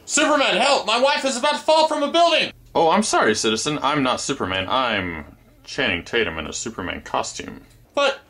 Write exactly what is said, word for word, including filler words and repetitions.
Superman, help! My wife is about to fall from a building! Oh, I'm sorry, citizen. I'm not Superman. I'm Channing Tatum in a Superman costume. But